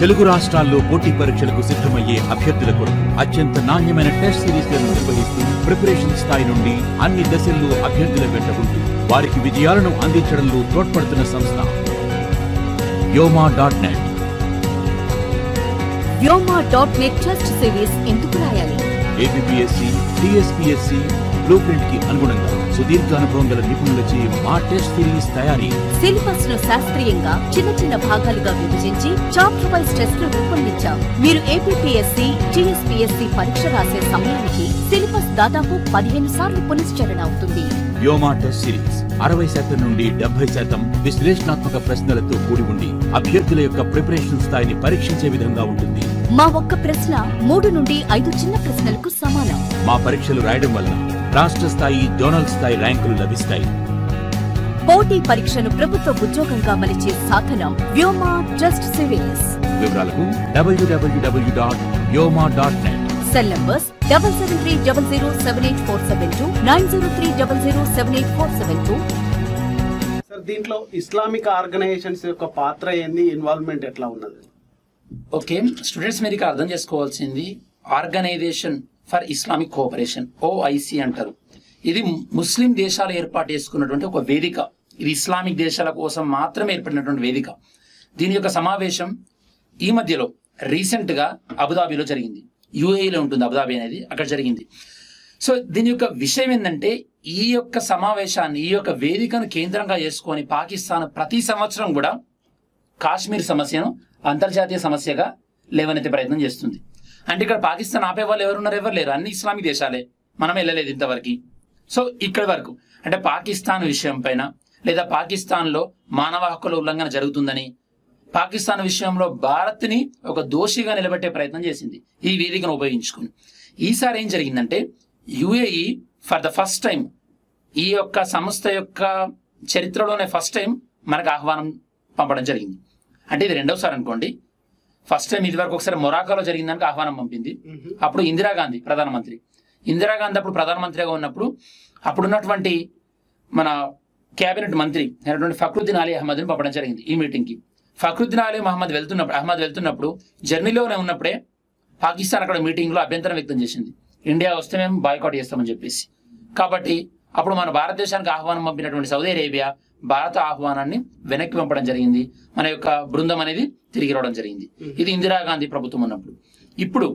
తెలుగు రాష్ట్రాల్లో పోటీ పరీక్షలకు సిద్ధమయ్యే అభ్యర్థుల కొరకు అత్యంత నాణ్యమైన టెస్ట్ సిరీస్లను నిర్వహిస్తూ ప్రిపరేషన్ స్థాయి నుండి అన్ని దశల్లో అభ్యర్థుల వెంట ఉంటూ వారికి విజయాలను అందించడంలో తోడ్పడుతున్న సంస్థ Vyoma.net. Vyoma.net టెస్ట్ సిరీస్ ఎందుకు రాయాలి? APPSC, TSPSC బ్లూ ప్రింట్ కి అనుగుణంగా సుదీర్ఘ అనుభవం గల నిపుణులచే మా టెస్ట్ సిరీస్ తయారీ. సిలబస్ ను శాస్త్రీయంగా చిన్న చిన్న భాగాలుగా విభజించి చాప్టర్ వైజ్ టెస్టులు రూపొందించాం. మీరు APPSC, TSPSC పరీక్ష రాసే సమయానికి సిలబస్ దాదాపు 15 సార్లు పునశ్చరణ అవుతుంది. వ్యోమా టెస్ట్ సిరీస్ 60% నుండి 70% విశ్లేషణాత్మక ప్రశ్నలతో కూడి ఉండి అభ్యర్థుల యొక్క ప్రిపరేషన్ స్థాయిని పరీక్షించే విధంగా ఉంటుంది. మా ఒక్క ప్రశ్న 3 నుండి 5 చిన్న ప్రశ్నలకు సమానం. మా పరీక్షలు రాయడం వల్ల రాష్ట్ర స్థాయి, జోనల్ స్థాయి ర్యాంకులు లభిస్తాయి. పోటీ పరీక్షను ప్రభుత్వ ఉద్యోగంగా మలిచే సాధనం వ్యోమా టెస్ట్ సిరీస్. వివరాలకు www.vyoma.net. Cell numbers 7730078472, 9030078472. సార్, దీంట్లో ఇస్లామిక్ ఆర్గనైజేషన్స్ యొక్క పాత్ర ఏంది, ఇన్వాల్వ్మెంట్ ఎట్లా ఉన్నది? ఓకే స్టూడెంట్స్, మీరు ఇక్కడ అర్థం చేసుకోవాల్సింది organisation for Islamic cooperation, OIC అంటారు. ఇది ముస్లిం దేశాలు ఏర్పాటు చేసుకున్నటువంటి ఒక వేదిక. ఇది ఇస్లామిక్ దేశాల కోసం మాత్రమే ఏర్పడినటువంటి వేదిక. దీని యొక్క సమావేశం ఈ మధ్యలో రీసెంట్గా అబుదాబిలో జరిగింది. UAEలో ఉంటుంది అబుదాబి అనేది, అక్కడ జరిగింది. సో దీని యొక్క విషయం ఏంటంటే, ఈ యొక్క సమావేశాన్ని, ఈ యొక్క వేదికను కేంద్రంగా చేసుకొని పాకిస్తాన్ ప్రతి సంవత్సరం కూడా కాశ్మీర్ సమస్యను అంతర్జాతీయ సమస్యగా లేవనెత్తే ప్రయత్నం చేస్తుంది. అంటే ఇక్కడ పాకిస్తాన్ ఆపే వాళ్ళు ఎవరున్నారు? ఎవరు లేరు, అన్ని ఇస్లామిక్ దేశాలే. మనం వెళ్ళలేదు ఇంతవరకు. సో ఇక్కడి వరకు అంటే పాకిస్తాన్ విషయం పైన, లేదా పాకిస్తాన్లో మానవ హక్కుల ఉల్లంఘన జరుగుతుందని, పాకిస్తాన్ విషయంలో భారత్ని ఒక దోషిగా నిలబెట్టే ప్రయత్నం చేసింది ఈ వేదికను ఉపయోగించుకుని. ఈసారి ఏం జరిగిందంటే, UAE for the first time, ఈ యొక్క సంస్థ యొక్క చరిత్రలోనే ఫస్ట్ టైం మనకు ఆహ్వానం పంపడం జరిగింది. అంటే ఇది రెండవసారి అనుకోండి. ఫస్ట్ టైం ఇది వరకు ఒకసారి మొరాకోలో జరిగిందానికి ఆహ్వానం పంపింది. అప్పుడు ఇందిరాగాంధీ ప్రధానమంత్రి, ఇందిరాగాంధీ అప్పుడు ప్రధానమంత్రిగా ఉన్నప్పుడు అప్పుడున్నటువంటి మన కేబినెట్ మంత్రి అయినటువంటి ఫక్రుద్దీన్ అలీ అహ్మద్ని పంపడం జరిగింది ఈ మీటింగ్కి. ఫక్రుద్దీన్ అలీ అహ్మద్ వెళ్తున్నప్పుడు జర్నీలోనే ఉన్నప్పుడే పాకిస్తాన్ అక్కడ మీటింగ్లో అభ్యంతరం వ్యక్తం చేసింది, ఇండియా వస్తే మేము బాయ్కాట్ చేస్తామని చెప్పేసి. కాబట్టి అప్పుడు మన భారతదేశానికి ఆహ్వానం పంపినటువంటి సౌదీ అరేబియా భారత ఆహ్వానాన్ని వెనక్కి పంపడం జరిగింది. మన యొక్క బృందం అనేది తిరిగి రావడం జరిగింది. ఇది ఇందిరాగాంధీ ప్రభుత్వం ఉన్నప్పుడు. ఇప్పుడు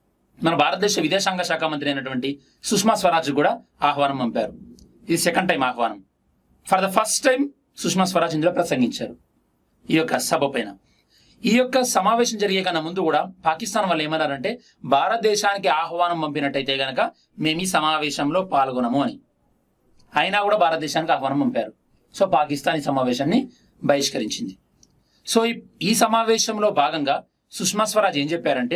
మన భారతదేశ విదేశాంగ శాఖ మంత్రి అయినటువంటి సుష్మా స్వరాజ్ కూడా ఆహ్వానం పంపారు. ఇది సెకండ్ టైం ఆహ్వానం. For the first time Sushma Swaraj ఇందులో ప్రసంగించారు ఈ యొక్క సభ పైన. ఈ యొక్క సమావేశం జరిగే కన్నా ముందు కూడా పాకిస్తాన్ వాళ్ళు ఏమన్నారంటే, భారతదేశానికి ఆహ్వానం పంపినట్టయితే గనక మేము ఈ సమావేశంలో పాల్గొనము అని. అయినా కూడా భారతదేశానికి ఆహ్వానం పంపారు. సో పాకిస్తాన్ ఈ సమావేశాన్ని బహిష్కరించింది. సో ఈ సమావేశంలో భాగంగా సుష్మా స్వరాజ్ ఏం చెప్పారంటే,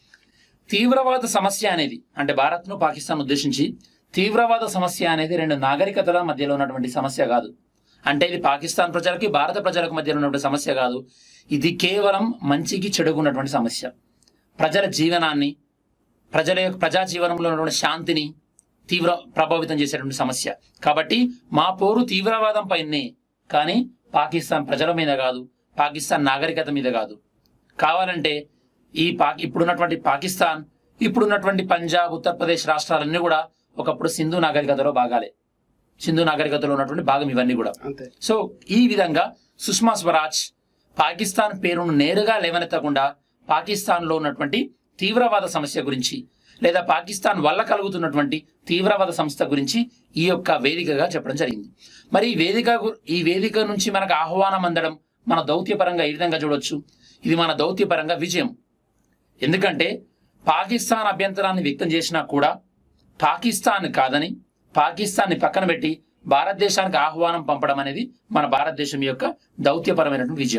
తీవ్రవాద సమస్య అనేది, అంటే భారత్ను పాకిస్తాన్ ఉద్దేశించి, తీవ్రవాద సమస్య అనేది రెండు నాగరికతల మధ్యలో ఉన్నటువంటి సమస్య కాదు. అంటే ఇది పాకిస్తాన్ ప్రజలకి, భారత ప్రజలకు మధ్యలో ఉన్నటువంటి సమస్య కాదు. ఇది కేవలం మంచికి చెడుకు ఉన్నటువంటి సమస్య. ప్రజల జీవనాన్ని, ప్రజా జీవనంలో ఉన్నటువంటి శాంతిని తీవ్ర ప్రభావితం చేసేటువంటి సమస్య. కాబట్టి మా పోరు తీవ్రవాదం పైనే, కానీ పాకిస్తాన్ ప్రజల మీద కాదు, పాకిస్తాన్ నాగరికత మీద కాదు. కావాలంటే ఇప్పుడున్నటువంటి పాకిస్తాన్, ఇప్పుడున్నటువంటి పంజాబ్, ఉత్తరప్రదేశ్ రాష్ట్రాలన్నీ కూడా ఒకప్పుడు సింధు నాగరికతలో భాగాలే. సింధు నాగరికతలో ఉన్నటువంటి భాగం ఇవన్నీ కూడా. సో ఈ విధంగా సుష్మా స్వరాజ్ పాకిస్తాన్ పేరును నేరుగా లేవనెత్తకుండా పాకిస్తాన్లో ఉన్నటువంటి తీవ్రవాద సమస్య గురించి, లేదా పాకిస్తాన్ వల్ల కలుగుతున్నటువంటి తీవ్రవాద సంస్థ గురించి ఈ యొక్క వేదికగా చెప్పడం జరిగింది. మరి ఈ వేదిక నుంచి మనకు ఆహ్వానం అందడం మన దౌత్యపరంగా ఏ విధంగా చూడొచ్చు? ఇది మన దౌత్యపరంగా విజయం. ఎందుకంటే పాకిస్తాన్ అభ్యంతరాన్ని వ్యక్తం చేసినా కూడా పాకిస్తాన్ కాదని, పాకిస్తాన్ని పక్కన పెట్టి భారతదేశానికి ఆహ్వానం పంపడం అనేది మన భారతదేశం యొక్క దౌత్యపరమైనటువంటి విజయం.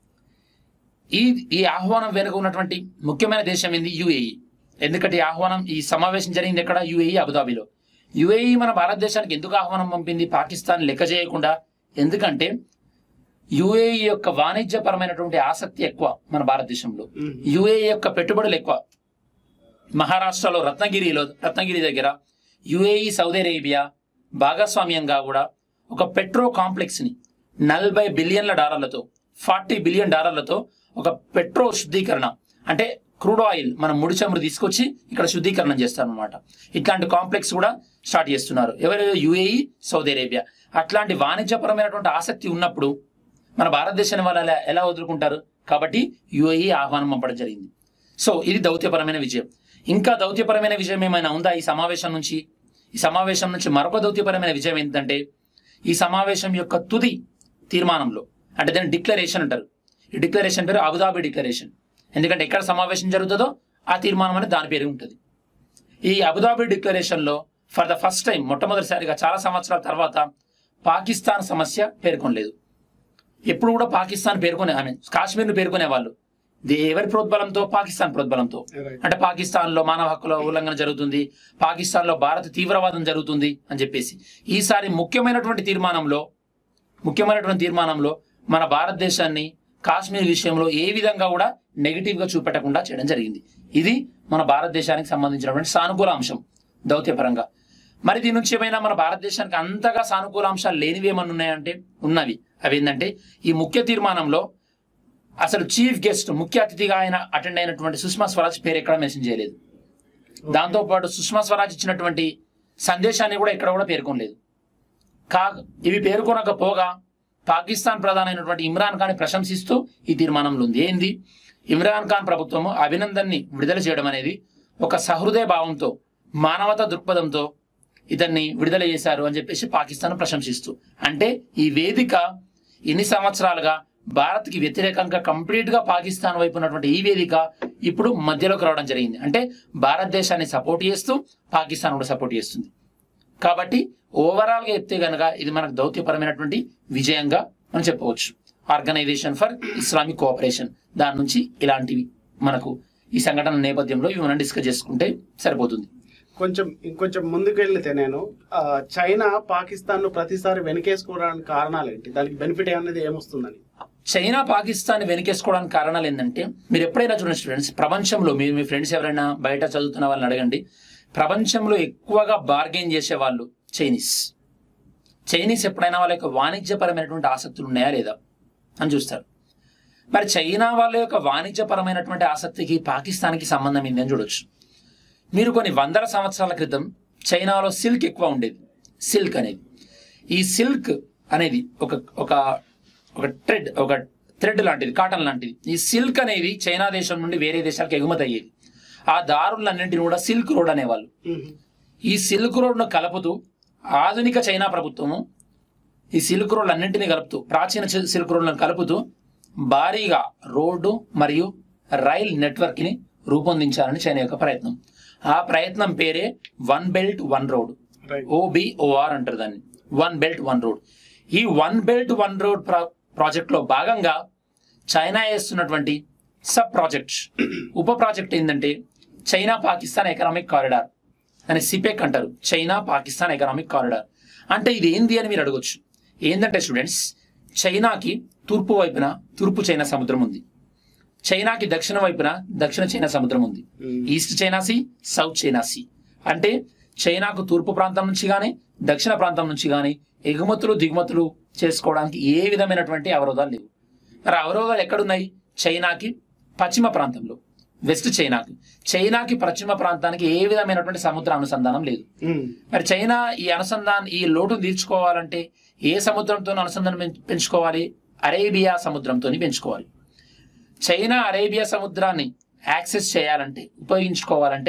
ఈ ఆహ్వానం వెనుక ఉన్నటువంటి ముఖ్యమైన దేశం ఏంది? UAE. ఎందుకంటే ఈ సమావేశం జరిగింది ఎక్కడ? UAE, అబుదాబిలో. UAE మన భారతదేశానికి ఎందుకు ఆహ్వానం పంపింది పాకిస్తాన్ లెక్క చేయకుండా? ఎందుకంటే UAE యొక్క వాణిజ్యపరమైనటువంటి ఆసక్తి ఎక్కువ మన భారతదేశంలో. UAE యొక్క పెట్టుబడులు ఎక్కువ. మహారాష్ట్రలో రత్నగిరి దగ్గర UAE, సౌదీ అరేబియా భాగస్వామ్యంగా కూడా ఒక పెట్రో కాంప్లెక్స్ని $40 బిలియన్ల 40 బిలియన్ డాలర్లతో ఒక పెట్రో శుద్ధీకరణ, అంటే క్రూడ్ ఆయిల్ మనం ముడి చమురు తీసుకొచ్చి ఇక్కడ శుద్ధీకరణం చేస్తారు అనమాట. ఇట్లాంటి కాంప్లెక్స్ కూడా స్టార్ట్ చేస్తున్నారు. ఎవరు? UAE, Saudi Arabia. అట్లాంటి వాణిజ్యపరమైనటువంటి ఆసక్తి ఉన్నప్పుడు మన భారతదేశాన్ని వాళ్ళు ఎలా వదులుకుంటారు? కాబట్టి యుఏఈ ఆహ్వానం పంపడం జరిగింది. సో ఇది దౌత్యపరమైన విజయం. ఇంకా దౌత్యపరమైన విజయం ఏమైనా ఉందా ఈ సమావేశం నుంచి? ఈ సమావేశం నుంచి మరొక దౌత్యపరమైన విజయం ఏంటంటే, ఈ సమావేశం యొక్క తుది తీర్మానంలో, అంటే దాన్ని డిక్లరేషన్ అంటారు. ఈ డిక్లరేషన్ పేరు అబుదాబి డిక్లరేషన్. ఎందుకంటే ఎక్కడ సమావేశం జరుగుతుందో ఆ తీర్మానం అనేది దాని పేరు ఉంటుంది. ఈ అబుదాబి డిక్లరేషన్లో ఫర్ ద ఫస్ట్ టైం, మొట్టమొదటిసారిగా చాలా సంవత్సరాల తర్వాత పాకిస్తాన్ సమస్య పేర్కొనలేదు. ఎప్పుడు కూడా పాకిస్తాన్ కాశ్మీర్ను పేర్కొనే వాళ్ళు ఎవరి ప్రోద్బలంతో? పాకిస్తాన్ ప్రోద్బలంతో. అంటే పాకిస్తాన్ లో మానవ హక్కుల ఉల్లంఘన జరుగుతుంది, పాకిస్తాన్ లో భారత తీవ్రవాదం జరుగుతుంది అని చెప్పేసి. ఈసారి ముఖ్యమైనటువంటి తీర్మానంలో మన భారతదేశాన్ని కాశ్మీర్ విషయంలో ఏ విధంగా కూడా నెగిటివ్ గా చూపెట్టకుండా చేయడం జరిగింది. ఇది మన భారతదేశానికి సంబంధించినటువంటి సానుకూల అంశం దౌత్యపరంగా. మరి దీని నుంచి ఏమైనా మన భారతదేశానికి అంతగా సానుకూల అంశాలు లేనివి ఏమన్నా ఉన్నాయంటే ఉన్నవి. అవి ఏంటంటే, ఈ ముఖ్య తీర్మానంలో అసలు చీఫ్ గెస్ట్, ముఖ్య అతిథిగా ఆయన అటెండ్ అయినటువంటి సుష్మా స్వరాజ్ పేరు ఎక్కడ మెన్షన్ చేయలేదు. దాంతోపాటు సుష్మా స్వరాజ్ ఇచ్చినటువంటి సందేశాన్ని కూడా ఎక్కడ కూడా పేర్కొనలేదు. ఇవి పేర్కొనకపోగా పాకిస్తాన్ ప్రధాని అయినటువంటి ఇమ్రాన్ ఖాన్ ప్రశంసిస్తూ ఈ తీర్మానంలో ఉంది. ఏంది? ఇమ్రాన్ ఖాన్ ప్రభుత్వము అభినందన్ని విడుదల చేయడం అనేది ఒక సహృదయ భావంతో, మానవతా దృక్పథంతో ఇతన్ని విడుదల చేశారు అని చెప్పేసి పాకిస్తాన్ ప్రశంసిస్తూ. అంటే ఈ వేదిక ఎన్ని సంవత్సరాలుగా భారత్కి వ్యతిరేకంగా కంప్లీట్ గా పాకిస్తాన్ వైపు ఉన్నటువంటి ఈ వేదిక ఇప్పుడు మధ్యలోకి రావడం జరిగింది. అంటే భారతదేశాన్ని సపోర్ట్ చేస్తూ పాకిస్తాన్ కూడా సపోర్ట్ చేస్తుంది. కాబట్టి ఓవరాల్ గా చెప్తే గనక ఇది మనకు దౌత్యపరమైనటువంటి విజయంగా మనం చెప్పవచ్చు. ఆర్గనైజేషన్ ఫర్ ఇస్లామిక్ కోఆపరేషన్, దాని నుంచి ఇలాంటివి మనకు ఈ సంఘటన నేపథ్యంలో ఇవి మనం డిస్కస్ చేసుకుంటే సరిపోతుంది. ఇంకొంచెం ముందుకు వెళ్తే, నేను చైనా పాకిస్తాన్ ను ప్రతిసారి వెనకేసుకోవడానికి కారణాలు ఏంటి? దానికి బెనిఫిట్ అనేది ఏమొస్తుందని? చైనా పాకిస్తాన్ వెనకేసుకోవడానికి కారణాలు ఏంటంటే, మీరు ఎప్పుడైనా చూడండి స్టూడెంట్స్, ప్రపంచంలో మీ ఫ్రెండ్స్ ఎవరైనా బయట చదువుతున్న వాళ్ళని అడగండి, ప్రపంచంలో ఎక్కువగా బార్గెన్ చేసే వాళ్ళు చైనీస్ ఎప్పుడైనా వాళ్ళ యొక్క వాణిజ్యపరమైనటువంటి ఆసక్తులు ఉన్నాయా లేదా అని చూస్తారు. మరి చైనా వాళ్ళ యొక్క వాణిజ్యపరమైనటువంటి ఆసక్తికి పాకిస్తాన్కి సంబంధం ఏంది అని చూడొచ్చు. మీరు కొన్ని వందల సంవత్సరాల క్రితం చైనాలో సిల్క్ ఎక్కువ ఉండేది. సిల్క్ అనేది, ఈ సిల్క్ అనేది ఒక థ్రెడ్ లాంటిది, కాటన్ లాంటిది. ఈ సిల్క్ అనేది చైనా దేశం నుండి వేరే దేశాలకు ఎగుమతి అయ్యేది. ఆ దారులన్నింటినీ కూడా సిల్క్ రోడ్ అనేవాళ్ళు. ఈ సిల్క్ రోడ్ను కలుపుతూ ఆధునిక చైనా ప్రభుత్వము ఈ సిల్క్ రోడ్లు అన్నింటినీ కలుపుతూ, ప్రాచీన సిల్క్ రోడ్లను కలుపుతూ భారీగా రోడ్డు మరియు రైల్ నెట్వర్క్ ని రూపొందించాలని చైనా యొక్క ప్రయత్నం. ఆ ప్రయత్నం పేరే one belt one road, OBOR అంటారు దాన్ని, వన్ బెల్ట్ వన్ రోడ్. ఈ one belt one road project లో భాగంగా చైనా చేస్తున్నటువంటి సబ్ ప్రాజెక్ట్, ఉప ప్రాజెక్ట్ ఏంటంటే చైనా పాకిస్తాన్ ఎకనామిక్ కారిడార్ అని సిపెక్ అంటారు. చైనా పాకిస్తాన్ ఎకనామిక్ కారిడార్ అంటే ఇది ఏంది అని మీరు అడగొచ్చు. ఏంటంటే స్టూడెంట్స్, చైనాకి తూర్పు వైపున తూర్పు చైనా సముద్రం ఉంది, చైనాకి దక్షిణ వైపున దక్షిణ చైనా సముద్రం ఉంది. East China sea, south China sea. అంటే చైనాకు తూర్పు ప్రాంతం నుంచి కానీ దక్షిణ ప్రాంతం నుంచి కానీ ఎగుమతులు దిగుమతులు చేసుకోవడానికి ఏ విధమైనటువంటి అవరోధాలు లేవు. మరి అవరోధాలు ఎక్కడున్నాయి? చైనాకి పశ్చిమ ప్రాంతంలో, వెస్ట్ చైనాకి పశ్చిమ ప్రాంతానికి ఏ విధమైనటువంటి సముద్ర అనుసంధానం లేదు. మరి చైనా ఈ లోటును తీర్చుకోవాలంటే ఏ సముద్రంతో అనుసంధానం పెంచుకోవాలి? అరేబియా సముద్రంతో పెంచుకోవాలి. చైనా అరేబియా సముద్రాన్ని యాక్సెస్ చేయాలంటే, ఉపయోగించుకోవాలంటే,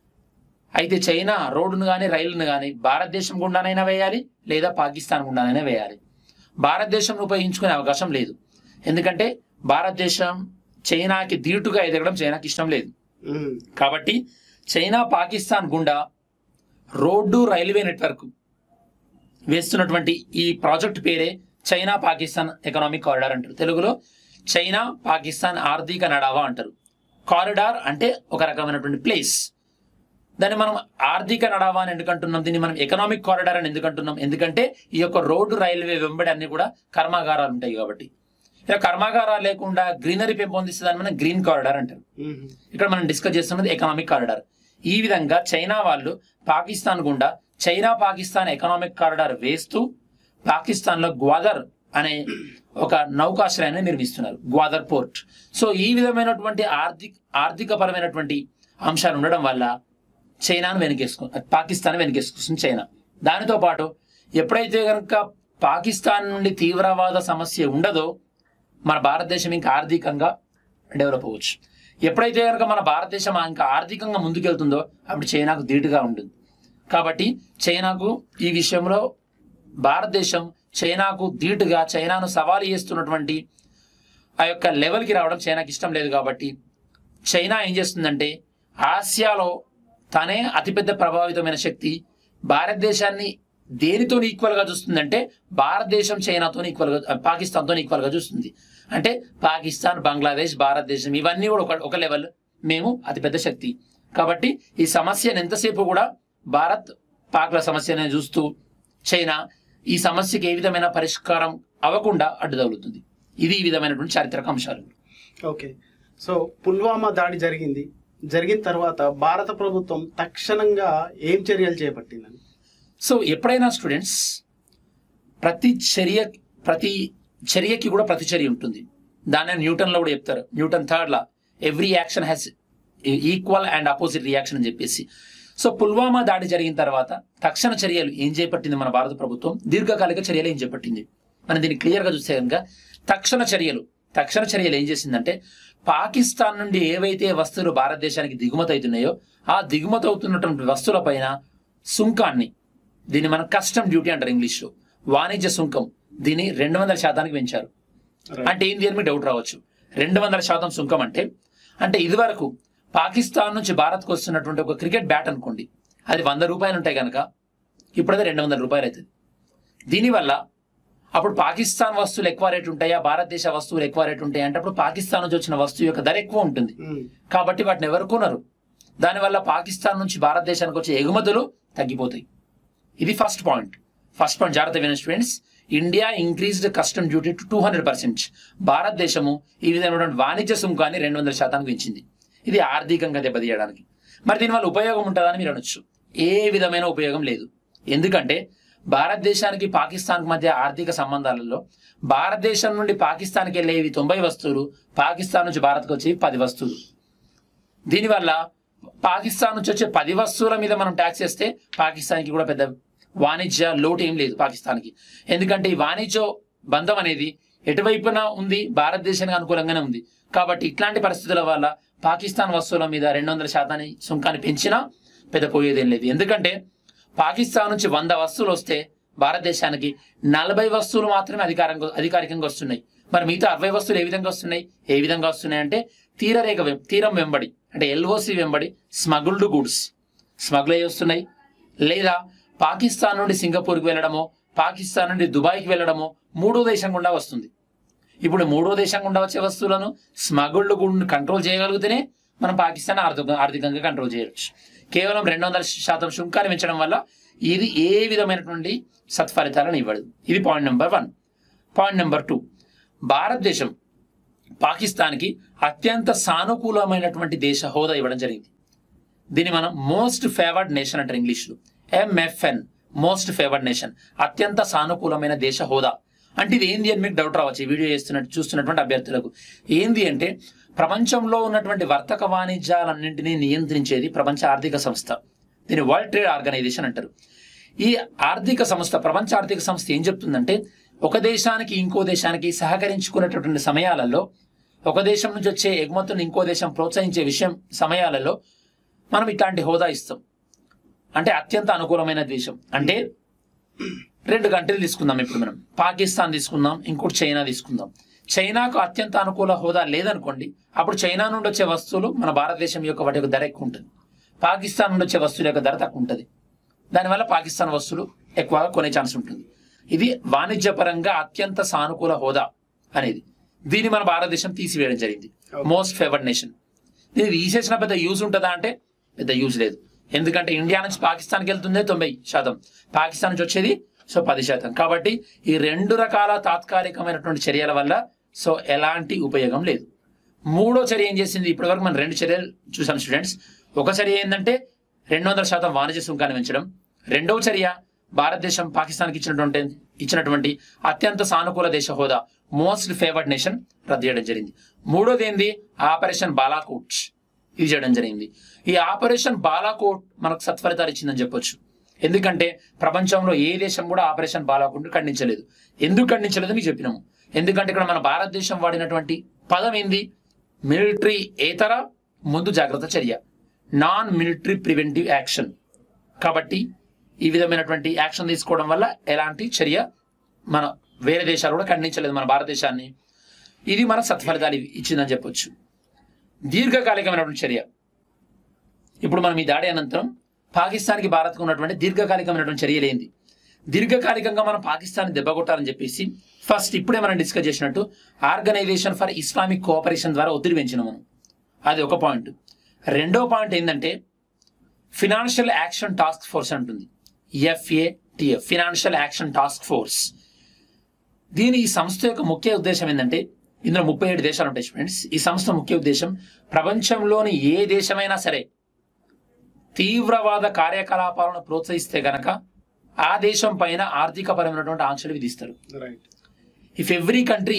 అయితే చైనా రోడ్డును కానీ రైలును కానీ భారతదేశం గుండానైనా వేయాలి, లేదా పాకిస్తాన్ గుండానైనా వేయాలి. భారతదేశం ఉపయోగించుకునే అవకాశం లేదు. ఎందుకంటే భారతదేశం చైనాకి ధీటుగా ఎదగడం చైనాకి ఇష్టం లేదు. కాబట్టి చైనా పాకిస్తాన్ గుండా రోడ్డు రైల్వే నెట్వర్క్ వేస్తున్నటువంటి ఈ ప్రాజెక్ట్ పేరే చైనా పాకిస్తాన్ ఎకనామిక్ కారిడార్ అంటారు. తెలుగులో చైనా పాకిస్తాన్ ఆర్థిక నడావా అంటారు. కారిడార్ అంటే ఒక రకమైనటువంటి ప్లేస్. దాన్ని మనం ఆర్థిక నడావా అని ఎందుకంటున్నాం, దీన్ని మనం ఎకనామిక్ కారిడార్ అని ఎందుకంటున్నాం? ఎందుకంటే ఈ యొక్క రోడ్డు రైల్వే వెంబడి అన్ని కూడా కర్మాగారాలు ఉంటాయి కాబట్టి. ఇలా కర్మాగారాలు లేకుండా గ్రీనరీ పెంపొందిస్తే దాన్ని మనం గ్రీన్ కారిడార్ అంటారు. ఇక్కడ మనం డిస్కస్ చేస్తున్నది ఎకనామిక్ కారిడార్. ఈ విధంగా చైనా వాళ్ళు పాకిస్తాన్ గుండా చైనా పాకిస్తాన్ ఎకనామిక్ కారిడార్ వేస్తూ పాకిస్తాన్ లో గ్వాదర్ అనే ఒక నౌకాశ్రయాన్ని నిర్మిస్తున్నారు, గ్వాదర్ పోర్ట్. సో ఈ విధమైనటువంటి ఆర్థిక పరమైనటువంటి అంశాలు ఉండడం వల్ల చైనాను పాకిస్తాన్ వెనకేసుకొస్తుంది చైనా. దానితో పాటు ఎప్పుడైతే కనుక పాకిస్తాన్ నుండి తీవ్రవాద సమస్య ఉండదో మన భారతదేశం ఇంకా ఆర్థికంగా డెవలప్ అవ్వచ్చు. ఎప్పుడైతే కనుక మన భారతదేశం ఇంకా ఆర్థికంగా ముందుకెళ్తుందో అప్పుడు చైనాకు ధీటుగా ఉంటుంది. కాబట్టి చైనాకు ఈ విషయంలో భారతదేశం చైనాకు ధీటుగా చైనాను సవాలు చేస్తున్నటువంటి ఆ యొక్క లెవెల్కి రావడం చైనాకి ఇష్టం లేదు. కాబట్టి చైనా ఏం చేస్తుందంటే ఆసియాలో తనే అతిపెద్ద ప్రభావితమైన శక్తి. భారతదేశాన్ని దేనితో ఈక్వల్గా చూస్తుందంటే భారతదేశం చైనాతో ఈక్వల్గా, పాకిస్తాన్తో ఈక్వల్గా చూస్తుంది. అంటే పాకిస్తాన్, బంగ్లాదేశ్, భారతదేశం ఇవన్నీ కూడా ఒక లెవెల్, మేము అతిపెద్ద శక్తి. కాబట్టి ఈ సమస్యను ఎంతసేపు కూడా భారత్ పాక్ల సమస్యనే చూస్తూ చైనా ఈ సమస్యకి ఏ విధమైన పరిష్కారం అవ్వకుండా అడ్డుతగులుతుంది. ఇది ఈ విధమైనటువంటి చారిత్రక అంశాలు. ఓకే, సో పుల్వామా దాడి జరిగిన తర్వాత భారత ప్రభుత్వం తక్షణంగా ఏం చర్యలు చేపట్టిందని? సో ఎప్పుడైనా స్టూడెంట్స్ ప్రతి చర్యకి కూడా ప్రతిచర్య ఉంటుంది. దాన్ని న్యూటన్లో కూడా చెప్తారు, newton third law, every action has equal and opposite reaction అని చెప్పేసి. సో పుల్వామా దాడి జరిగిన తర్వాత తక్షణ చర్యలు ఏం చేపట్టింది మన భారత ప్రభుత్వం, దీర్ఘకాలిక చర్యలు ఏం చేపట్టింది మనం దీన్ని క్లియర్గా చూస్తే కనుక తక్షణ చర్యలు ఏం చేసిందంటే పాకిస్తాన్ నుండి ఏవైతే వస్తువులు భారతదేశానికి దిగుమతి అవుతున్నాయో ఆ దిగుమతి అవుతున్నటువంటి వస్తువుల పైన సుంకాన్ని, దీన్ని మనం కస్టమ్ డ్యూటీ అంటారు ఇంగ్లీష్లో, వాణిజ్య సుంకం, దీన్ని 200% పెంచారు. అంటే ఏంది అని మీకు డౌట్ రావచ్చు. 200% సుంకం అంటే ఇదివరకు పాకిస్తాన్ నుంచి భారత్కు వస్తున్నటువంటి ఒక క్రికెట్ బ్యాట్ అనుకోండి, అది 100 రూపాయలు ఉంటాయి కనుక ఇప్పుడైతే 200 రూపాయలు అవుతుంది. దీనివల్ల అప్పుడు పాకిస్తాన్ వస్తువులు ఎక్కువ రేటు ఉంటాయా, భారతదేశ వస్తువులు ఎక్కువ రేటు ఉంటాయి అంటే అప్పుడు పాకిస్తాన్ నుంచి వచ్చిన వస్తువు యొక్క ధర ఎక్కువ ఉంటుంది. కాబట్టి వాటిని ఎవరు కొనరు. దానివల్ల పాకిస్తాన్ నుంచి భారతదేశానికి వచ్చే ఎగుమతులు తగ్గిపోతాయి. ఇది ఫస్ట్ పాయింట్. జాగ్రత్త వినండి students. India increased custom duty to 200%. భారతదేశము ఈ విధమైనటువంటి వాణిజ్య సుంకాన్ని 200% పెంచింది. ఇది ఆర్థికంగా దెబ్బతీయడానికి. మరి దీనివల్ల ఉపయోగం ఉంటుందని మీరు అనొచ్చు. ఏ విధమైన ఉపయోగం లేదు. ఎందుకంటే భారతదేశానికి పాకిస్తాన్కి మధ్య ఆర్థిక సంబంధాలలో భారతదేశం నుండి పాకిస్తాన్కి వెళ్ళేవి 90 వస్తువులు, పాకిస్తాన్ నుంచి భారత్కి వచ్చేవి 10 వస్తువులు. దీనివల్ల పాకిస్తాన్ నుంచి వచ్చే 10 వస్తువుల మీద మనం ట్యాక్స్ వేస్తే పాకిస్తాన్కి కూడా పెద్ద వాణిజ్య లోటు ఏం లేదు పాకిస్తాన్కి. ఎందుకంటే ఈ వాణిజ్య బంధం అనేది ఎటువైపున ఉంది, భారతదేశానికి అనుకూలంగానే ఉంది. కాబట్టి ఇట్లాంటి పరిస్థితుల వల్ల పాకిస్తాన్ వస్తువుల మీద 200% సుంకాన్ని పెంచినా పెద్ద పోయేదేం లేదు. ఎందుకంటే పాకిస్తాన్ నుంచి 100 వస్తువులు వస్తే భారతదేశానికి 40 వస్తువులు మాత్రమే అధికారికంగా వస్తున్నాయి. మరి మిగతా 60 వస్తువులు ఏ విధంగా వస్తున్నాయి అంటే తీరం వెంబడి, అంటే ఎల్ఓసి వెంబడి స్మగుల్డ్ గూడ్స్ స్మగుల్ అయ్యి వస్తున్నాయి. లేదా పాకిస్తాన్ నుండి సింగపూర్కి వెళ్ళడమో, పాకిస్తాన్ నుండి దుబాయ్కి వెళ్ళడమో మూడో దేశం గుండా వస్తుంది. ఇప్పుడు మూడో దేశం గుండా వచ్చే వస్తువులను స్మగుల్డ్ గుండా కంట్రోల్ చేయగలిగితేనే మనం పాకిస్తాన్ ఆర్థికంగా కంట్రోల్ చేయవచ్చు. కేవలం 200% సుంకాన్ని పెంచడం వల్ల ఇది ఏ విధమైనటువంటి సత్ఫలితాలను ఇవ్వదు. ఇది పాయింట్ నెంబర్ 1. పాయింట్ నెంబర్ 2, భారతదేశం పాకిస్తాన్కి అత్యంత సానుకూలమైనటువంటి దేశ హోదా ఇవ్వడం జరిగింది. దీన్ని మనం మోస్ట్ ఫేవర్డ్ నేషన్ అంటారు ఇంగ్లీష్లో, MFN, మోస్ట్ ఫేవర్డ్ నేషన్, అత్యంత సానుకూలమైన దేశ హోదా. అంటే ఇది ఏంది అని మీకు డౌట్ రావచ్చు ఈ వీడియో చూస్తున్నటువంటి అభ్యర్థులకు. ఏంది అంటే ప్రపంచంలో ఉన్నటువంటి వర్తక వాణిజ్యాలన్నింటినీ నియంత్రించేది ప్రపంచ ఆర్థిక సంస్థ. దీన్ని వరల్డ్ ట్రేడ్ ఆర్గనైజేషన్ అంటారు. ఈ ఆర్థిక సంస్థ, ప్రపంచ ఆర్థిక సంస్థ ఏం చెప్తుందంటే ఒక దేశానికి ఇంకో దేశానికి సహకరించుకునేటటువంటి సమయాలలో, ఒక దేశం నుంచి వచ్చే ఎగుమతులను ఇంకో దేశం ప్రోత్సహించే సమయాలలో మనం ఇట్లాంటి హోదా ఇస్తాం. అంటే అత్యంత అనుకూలమైన దేశం. అంటే 2 కంట్రీలు తీసుకుందాం. ఇప్పుడు మనం పాకిస్తాన్ తీసుకుందాం, ఇంకోటి చైనా తీసుకుందాం. చైనాకు అత్యంత అనుకూల హోదా లేదనుకోండి, అప్పుడు చైనా నుండి వచ్చే వస్తువులు మన భారతదేశం యొక్క వాటి యొక్క ధర ఎక్కువ ఉంటుంది, పాకిస్తాన్ నుండి వచ్చే వస్తువుల యొక్క ధర తక్కువ ఉంటుంది. దానివల్ల పాకిస్తాన్ వస్తువులు ఎక్కువగా కొనే ఛాన్స్ ఉంటుంది. ఇది వాణిజ్యపరంగా అత్యంత సానుకూల హోదా అనేది. దీన్ని మన భారతదేశం తీసివేయడం జరిగింది, మోస్ట్ ఫేవర్డ్ నేషన్. దీన్ని తీసేసిన పెద్ద యూజ్ ఉంటుందా అంటే పెద్ద యూజ్ లేదు. ఎందుకంటే ఇండియా నుంచి పాకిస్తాన్కి వెళ్తుందే 90%, పాకిస్తాన్ నుంచి వచ్చేది 10%. కాబట్టి ఈ 2 రకాల తాత్కాలికమైనటువంటి చర్యల వల్ల ఎలాంటి ఉపయోగం లేదు. మూడో చర్య ఏం చేసింది? ఇప్పటి వరకు మనం 2 చర్యలు చూసాం స్టూడెంట్స్. ఒక చర్య ఏంటంటే 200% వాణిజ్య సుంకాన్ని పెంచడం. రెండవ చర్య భారతదేశం పాకిస్తాన్కి ఇచ్చినటువంటి అత్యంత సానుకూల దేశ హోదా, మోస్ట్ ఫేవర్డ్ నేషన్ రద్దు చేయడం జరిగింది. మూడోది ఏంది, ఆపరేషన్ బాలాకోట్, ఇది చేయడం జరిగింది. ఈ ఆపరేషన్ బాలాకోట్ మనకు సత్ఫలితాలు ఇచ్చిందని చెప్పొచ్చు. ఎందుకంటే ప్రపంచంలో ఏ దేశం కూడా ఆపరేషన్ బాలాకోట్ ఖండించలేదు. ఎందుకు ఖండించలేదు మీకు చెప్పినాము. ఎందుకంటే ఇక్కడ మన భారతదేశం వాడినటువంటి పదం ఏంది, మిలిటరీ ఏతర ముందు జాగ్రత్త చర్య, నాన్ మిలిటరీ ప్రివెంటివ్ యాక్షన్. కాబట్టి ఈ విధమైనటువంటి యాక్షన్ తీసుకోవడం వల్ల ఎలాంటి చర్య మన వేరే దేశాలు కూడా ఖండించలేదు మన భారతదేశాన్ని. ఇది మన సత్ఫలితాలు ఇచ్చిందని చెప్పొచ్చు. దీర్ఘకాలికమైనటువంటి చర్య, ఇప్పుడు మనం ఈ దాడి అనంతరం పాకిస్తాన్కి భారత్కు ఉన్నటువంటి దీర్ఘకాలికమైనటువంటి చర్యలు ఏంది. దీర్ఘకాలికంగా మనం పాకిస్తాన్ దెబ్బకొట్టాలని చెప్పేసి ఫస్ట్ ఇప్పుడే మనం డిస్కస్ చేసినట్టు ఆర్గనైజేషన్ ఫర్ ఇస్లామిక్ కోఆపరేషన్ ద్వారా ఒత్తిడి పెంచినాం మనం. అది ఒక పాయింట్. రెండో పాయింట్ ఏంటంటే ఫినాన్షియల్ యాక్షన్ టాస్క్ ఫోర్స్ అంటుంది, FATF, financial action task force. ఈ సంస్థ యొక్క ముఖ్య ఉద్దేశం ఏంటంటే, ఇందులో 37 దేశాలు ఉంటాయి స్టూడెంట్స్. ఈ సంస్థ ముఖ్య ఉద్దేశం ప్రపంచంలోని ఏ దేశమైనా సరే తీవ్రవాద కార్యకలాపాలను ప్రోత్సహిస్తే గనక ఆ దేశం పైన ఆర్థికపరమైనటువంటి ఆంక్షలు విధిస్తారు. If any country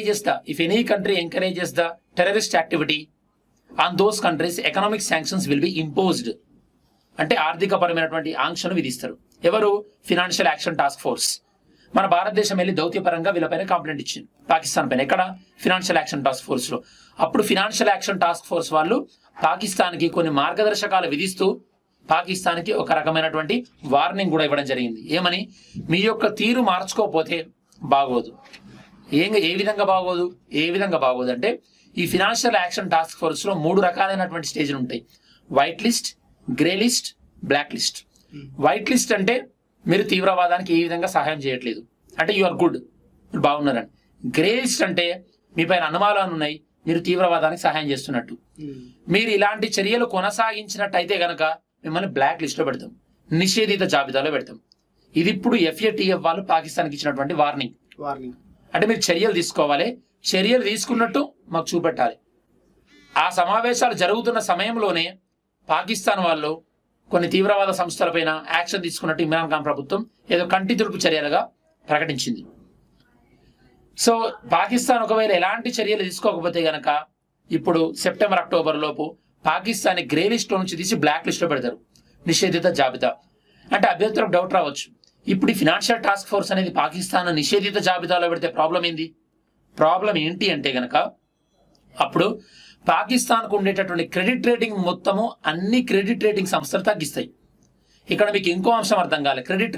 encourages the terrorist activity on those countries, economic sanctions will be imposed. అంటే ఆర్థికపరమైనటువంటి ఆంక్షలు విధిస్తారు. ఎవరు? Financial action task force. మన భారతదేశం వెళ్ళి దౌత్యపరంగా వీళ్ళపైన కంప్లైంట్ ఇచ్చింది పాకిస్తాన్ పైన. ఎక్కడ? ఫినాన్షియల్ యాక్షన్ టాస్క్ ఫోర్స్ లో. అప్పుడు ఫినాన్షియల్ యాక్షన్ టాస్క్ ఫోర్స్ వాళ్ళు పాకిస్తాన్కి కొన్ని మార్గదర్శకాలు విధిస్తూ పాకిస్తాన్కి ఒక రకమైనటువంటి వార్నింగ్ కూడా ఇవ్వడం జరిగింది. ఏమని? మీ యొక్క తీరు మార్చుకోకపోతే బాగోదు. ఏ విధంగా బాగోదు అంటే, ఈ ఫినాన్షియల్ యాక్షన్ టాస్క్ ఫోర్స్ లో 3 రకాలైనటువంటి స్టేజ్లు ఉంటాయి. White list, grey list, black list. White list అంటే మీరు తీవ్రవాదానికి ఏ విధంగా సహాయం చేయట్లేదు, అంటే యు ఆర్ గుడ్, మీరు బాగున్నారని. గ్రే లిస్ట్ అంటే మీ పైన అనుమానాలు ఉన్నాయి, మీరు తీవ్రవాదానికి సహాయం చేస్తున్నట్టు. మీరు ఇలాంటి చర్యలు కొనసాగించినట్టయితే గనక మిమ్మల్ని బ్లాక్ లిస్ట్ లో పెడతాం, నిషేధిత జాబితాలో పెడతాం. ఇది ఇప్పుడు FATF వాళ్ళు పాకిస్తాన్కి ఇచ్చినటువంటి వార్నింగ్. అంటే మీరు చర్యలు తీసుకోవాలి, చర్యలు తీసుకున్నట్టు మాకు చూపెట్టాలి. ఆ సమావేశాలు జరుగుతున్న సమయంలోనే పాకిస్తాన్ వాళ్ళు కొన్ని తీవ్రవాద సంస్థలపైన యాక్షన్ తీసుకున్నట్టు ఇమ్రాన్ ఖాన్ ప్రభుత్వం ఏదో కంటి తుడుపు చర్యలుగా ప్రకటించింది. సో పాకిస్తాన్ ఒకవేళ ఎలాంటి చర్యలు తీసుకోకపోతే గనక ఇప్పుడు సెప్టెంబర్, అక్టోబర్ లోపు పాకిస్తాన్ గ్రే లిస్ట్ లో నుంచి తీసి బ్లాక్ లిస్ట్ లో పెడతారు, నిషేధిత జాబితా. అంటే అభ్యర్థులకు డౌట్ రావచ్చు, ఇప్పుడు ఈ ఫినాన్షియల్ టాస్క్ ఫోర్స్ అనేది పాకిస్తాన్ నిషేధిత జాబితాలో పెడితే ప్రాబ్లం ఏంది? ప్రాబ్లం ఏంటి అంటే గనక అప్పుడు పాకిస్తాన్కు ఉండేటటువంటి క్రెడిట్ రేటింగ్ మొత్తము అన్ని క్రెడిట్ రేటింగ్ సంస్థలు తగ్గిస్తాయి. ఇక్కడ మీకు ఇంకో అంశం అర్థం కాలే. క్రెడిట్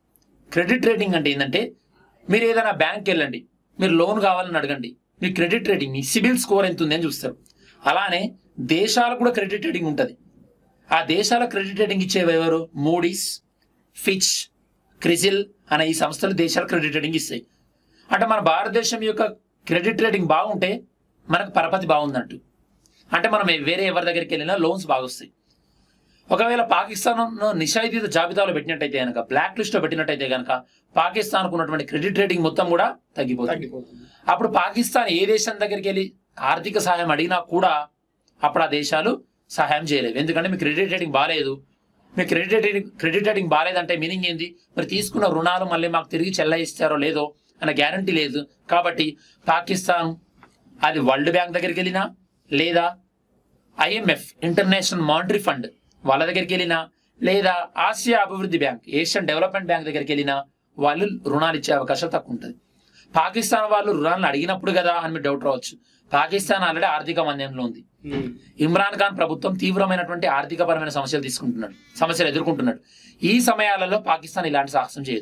రేటింగ్ అంటే ఏంటంటే, మీరు ఏదైనా బ్యాంక్కి వెళ్ళండి, మీరు లోన్ కావాలని అడగండి, మీ క్రెడిట్ రేటింగ్, మీ సిబిల్ స్కోర్ ఎంత ఉంది అని చూస్తారు. అలానే దేశాలకు కూడా క్రెడిట్ రేటింగ్ ఉంటుంది. ఆ దేశాల క్రెడిట్ రేటింగ్ ఇచ్చేవి ఎవరు? మూడీస్, ఫిచ్, క్రిజిల్ అనే ఈ సంస్థలు దేశాల క్రెడిట్ రేటింగ్ ఇస్తాయి. అంటే మన భారతదేశం యొక్క క్రెడిట్ రేటింగ్ బాగుంటే మనకు పరపతి బాగుందంటూ, అంటే మనం వేరే ఎవరి దగ్గరికి వెళ్ళినా లోన్స్ బాగా వస్తాయి. ఒకవేళ పాకిస్తాన్ నిషేధిత జాబితాలో పెట్టినట్టయితే కనుక, బ్లాక్ లిస్ట్ లో పెట్టినట్టయితే కనుక పాకిస్తాన్కు ఉన్నటువంటి క్రెడిట్ రేటింగ్ మొత్తం కూడా తగ్గిపోతుంది. అప్పుడు పాకిస్తాన్ ఏ దేశం దగ్గరికి వెళ్ళి ఆర్థిక సహాయం అడిగినా కూడా అప్పుడు ఆ దేశాలు సహాయం చేయలేవు. ఎందుకంటే మీ క్రెడిట్ రేటింగ్ బాగాలేదు. మీ క్రెడిట్ రేటింగ్ బాగాలేదంటే మీనింగ్ ఏంది? మరి తీసుకున్న రుణాలు మళ్ళీ మాకు తిరిగి చెల్లిస్తారో లేదో అన్న గ్యారంటీ లేదు. కాబట్టి పాకిస్తాన్ అది వరల్డ్ బ్యాంక్ దగ్గరికి వెళ్ళినా, లేదా IMF, ఇంటర్నేషనల్ మానిటరీ ఫండ్ వాళ్ళ దగ్గరికి వెళ్ళినా, లేదా ఆసియా అభివృద్ధి బ్యాంక్, ఏషియన్ డెవలప్మెంట్ బ్యాంక్ దగ్గరికి వెళ్ళినా వాళ్ళు రుణాలు ఇచ్చే అవకాశం తక్కువ ఉంటుంది. పాకిస్తాన్ వాళ్ళు రుణాలను అడిగినప్పుడు కదా అని మీరు డౌట్ రావచ్చు. పాకిస్తాన్ ఆల్రెడీ ఆర్థిక మాంద్యంలో ఉంది. ఇమ్రాన్ ఖాన్ ప్రభుత్వం తీవ్రమైనటువంటి ఆర్థికపరమైన సమస్యలు ఎదుర్కొంటున్నాడు. ఈ సమయాలలో పాకిస్తాన్ ఇలాంటి సాహసం చేయదు.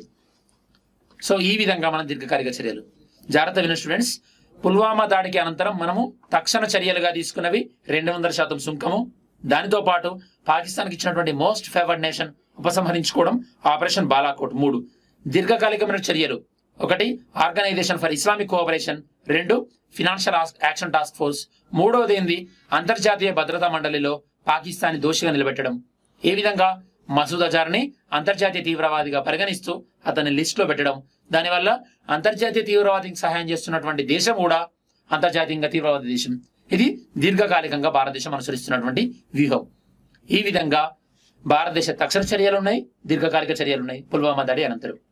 సో ఈ విధంగా మనం దీర్ఘకాలిక చర్యలు జాగ్రత్త విన స్టూడెంట్స్. పుల్వామా దాడికి అనంతరం మనము తక్షణ చర్యలుగా తీసుకున్నవి 200% సుంకము, దానితో పాటు పాకిస్తాన్కి ఇచ్చినటువంటి మోస్ట్ ఫేవర్డ్ నేషన్ ఉపసంహరించుకోవడం, ఆపరేషన్ బాలాకోట్. 3 దీర్ఘకాలికమైన చర్యలు. 1 organisation for Islamic cooperation, 2 financial action task force, 3వది ఏంది? అంతర్జాతీయ భద్రతా మండలిలో పాకిస్తాన్ దోషిగా నిలబెట్టడం. ఏ విధంగా? మసూద్ అజార్ని అంతర్జాతీయ తీవ్రవాదిగా పరిగణిస్తూ అతన్ని లిస్ట్ లో పెట్టడం. దానివల్ల అంతర్జాతీయ తీవ్రవాదికి సహాయం చేస్తున్నటువంటి దేశం కూడా అంతర్జాతీయంగా తీవ్రవాది దేశం. ఇది దీర్ఘకాలికంగా భారతదేశం అనుసరిస్తున్నటువంటి వ్యూహం. ఈ విధంగా భారతదేశ తక్షణ చర్యలు ఉన్నాయి, దీర్ఘకాలిక చర్యలు ఉన్నాయి. పుల్వామా దాడి అనంతరం